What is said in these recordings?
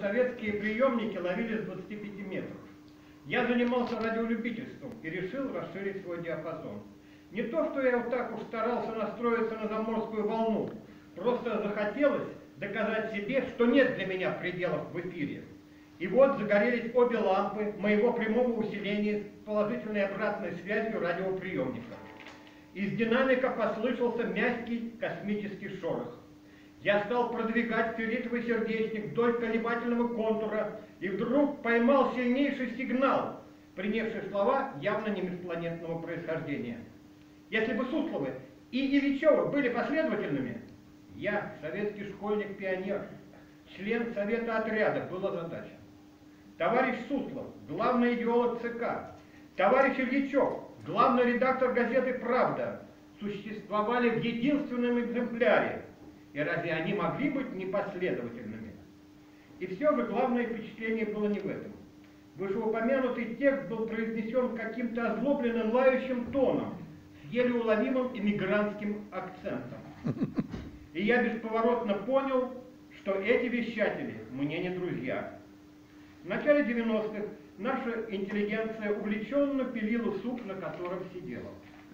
советские приемники ловили с 25 метров. Я занимался радиолюбительством и решил расширить свой диапазон. Не то, что я вот так уж старался настроиться на заморскую волну, просто захотелось доказать себе, что нет для меня пределов в эфире. И вот загорелись обе лампы моего прямого усиления с положительной обратной связью радиоприемника. Из динамика послышался мягкий космический шорох. Я стал продвигать фиолетовый сердечник вдоль колебательного контура и вдруг поймал сильнейший сигнал, принесший слова явно не межпланетного происхождения. Если бы Сусловы и Ильичевы были последовательными, я, советский школьник-пионер, член совета отряда, был озадачен. Товарищ Суслов, главный идеолог ЦК, товарищ Ильичев, главный редактор газеты «Правда», существовали в единственном экземпляре. И разве они могли быть непоследовательными? И все же главное впечатление было не в этом. Вышеупомянутый текст был произнесен каким-то озлобленным лающим тоном, с еле уловимым иммигрантским акцентом. И я бесповоротно понял, что эти вещатели мне не друзья. В начале 90-х наша интеллигенция увлеченно пилила сук, на котором сидела.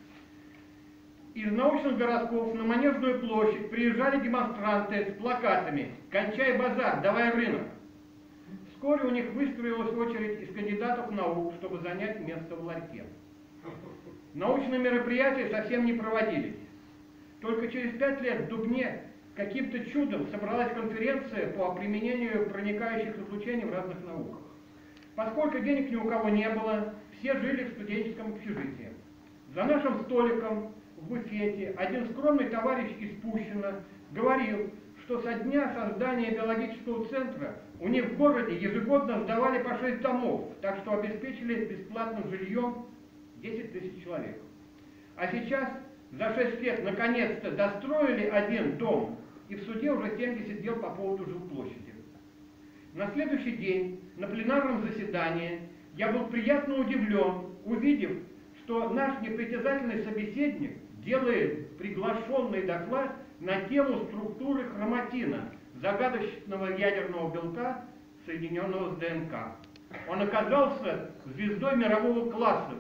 Из научных городков на Манежную площадь приезжали демонстранты с плакатами «Кончай базар, давай рынок». Вскоре у них выстроилась очередь из кандидатов наук, чтобы занять место в ларьке. Научные мероприятия совсем не проводились. Только через 5 лет в Дубне каким-то чудом собралась конференция по применению проникающих излучений в разных науках. Поскольку денег ни у кого не было, все жили в студенческом общежитии. За нашим столиком в буфете один скромный товарищ из Пущино говорил, что со дня создания биологического центра у них в городе ежегодно сдавали по 6 домов, так что обеспечили бесплатным жильем 10 тысяч человек. А сейчас за 6 лет наконец-то достроили один дом, и в суде уже 70 дел по поводу жилплощади. На следующий день на пленарном заседании я был приятно удивлен, увидев, что наш непритязательный собеседник делает приглашенный доклад на тему структуры хроматина, загадочного ядерного белка, соединенного с ДНК. Он оказался звездой мирового класса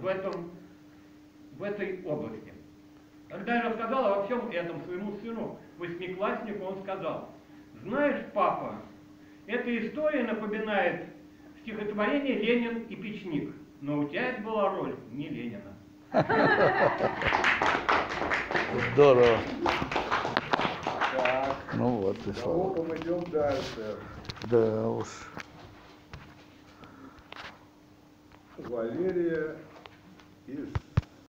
в этой области. Когда я рассказал обо всем этом своему сыну, 8-класснику, он сказал: «Знаешь, папа, эта история напоминает стихотворение «Ленин и печник», но у тебя это была роль не Ленина». Здорово. Так, Ну вот и слава. мы идем дальше. Да уж. Валерия из